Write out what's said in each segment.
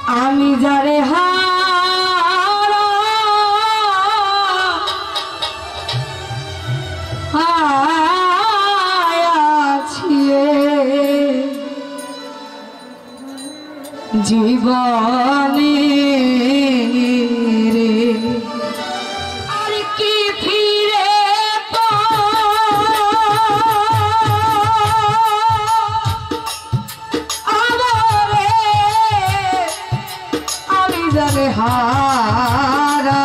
আমি যারে হারা আছি জীবনে রে আর কি ফিরে যারে হারা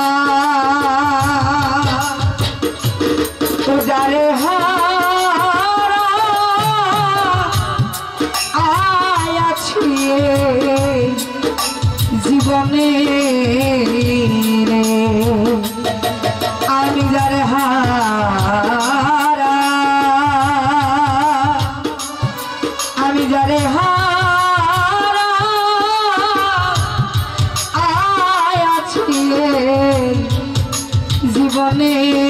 তো যারে হারা আছি জীবনে রে আমি যারে হারা আমি যারে জীবনে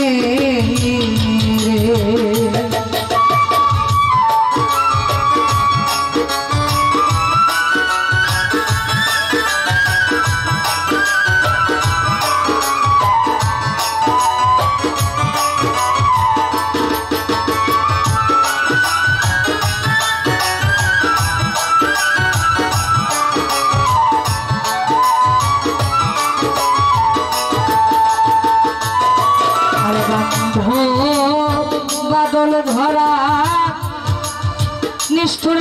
বাদল ধরা নিষ্ঠুর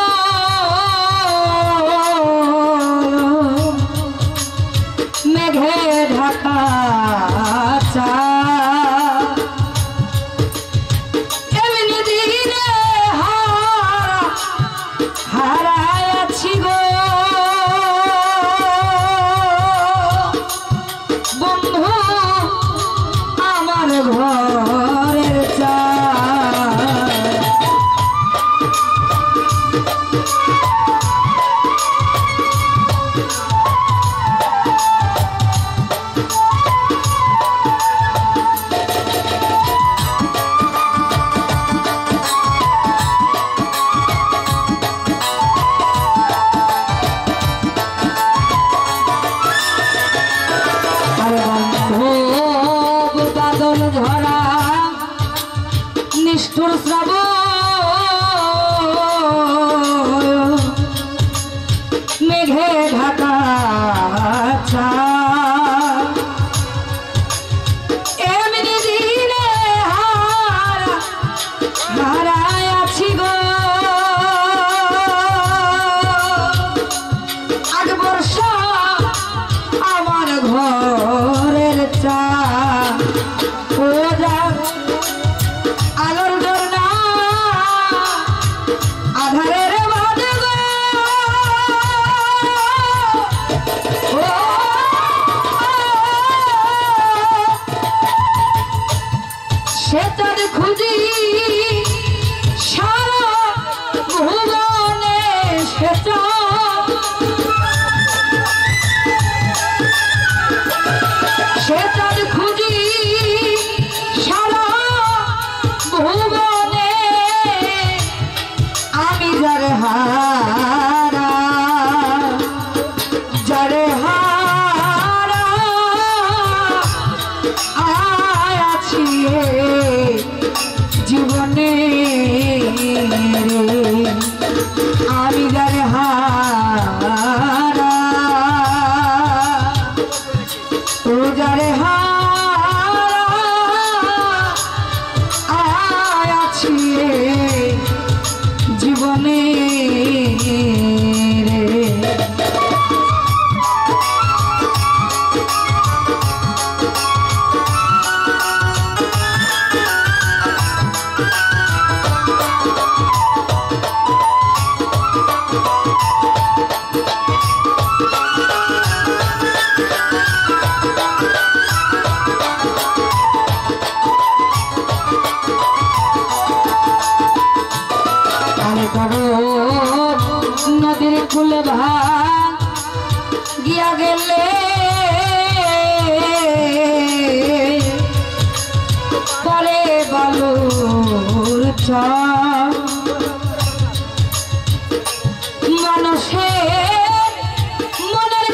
শ্রাবণ মেঘে ঢাকা এমনি দিনে হারায়াছি গো বন্ধু আমার ঘরের বাদল ধরা নিষ্ঠুর শ্রাবণ মেঘে ঢাকা এমনি দিনে হারায়াছি গো আগ বর্ষা আমার ঘরের চা আলোর ঝর্ণা আধারের বাদে সেটার খুঁজি সারা ভুবনে সেটা সেটার খুঁজি সারা ভুবনে আমি যারে হারা যারে হারা আছি জীবনে আমি যারে হারা ও যারে আছি জীবনে নদীর কুল গিয়া গেলে পরে বালুর মানুষের মনের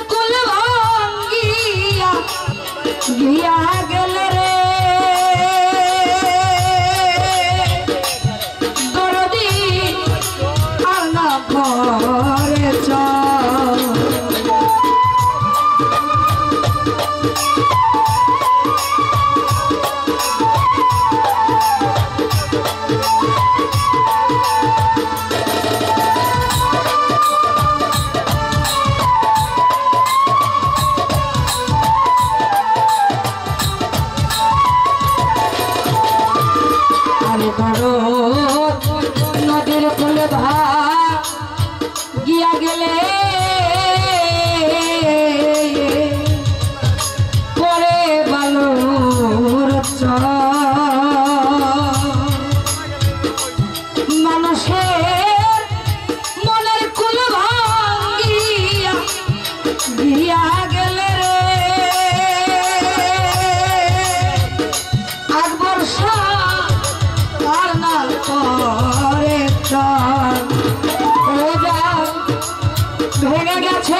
আছে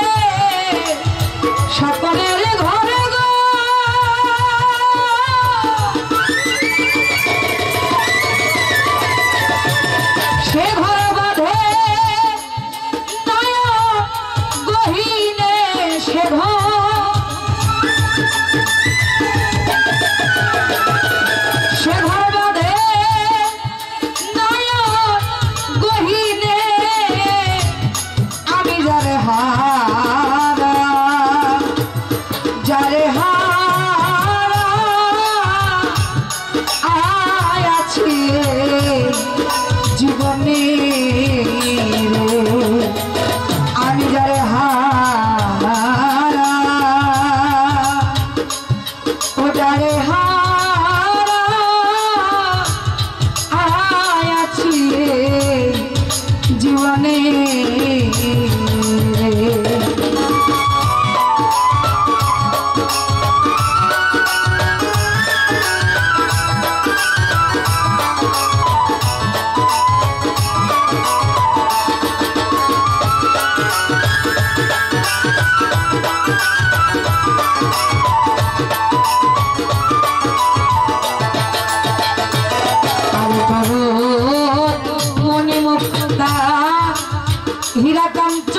সকলের ঘরে গো সে ঘর বাঁধে নয়ন গহীনে সে ঘর সে ঘর বাঁধে নয়ন গহীনে আমি যারে হারা যারে হারা আছি জীবনে আমি যারে হারা ও যারে হারা আছি জীবনে হীরা কাঞ্চ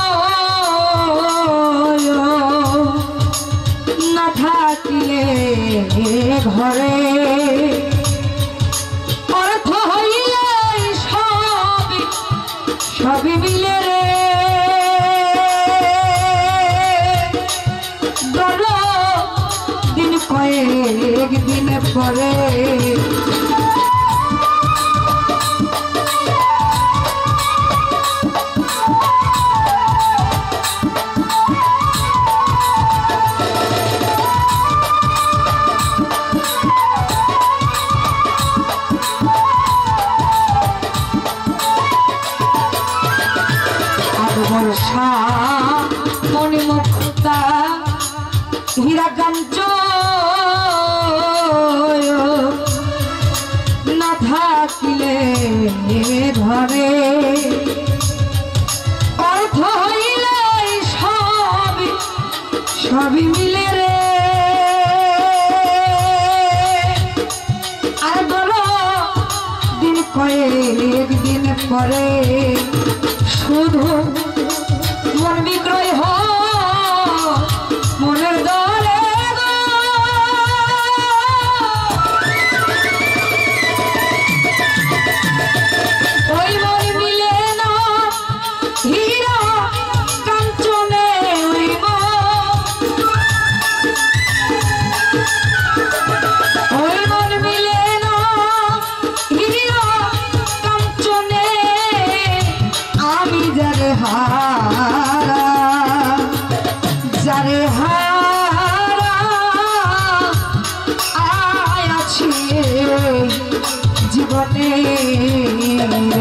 না থাকিলে ঘরে অর্থ হইলে সবই মিলে রে দল দিন কয়েক দিন পরে বর্ষা মণিমুক্তা হীরা কাঞ্চ না থাকিলে ঘরে অর্থ হইলে সবই মিলে রে আর বলো দিন কয়েক দিন পরে শুধু মন বিক্রয় মনের দলে ওই মন মিলে না হীরা কাঞ্চনে ওই মন মিলে না হীরা কাঞ্চনে আমি যারে হারা যারে হারা আছি জীবনে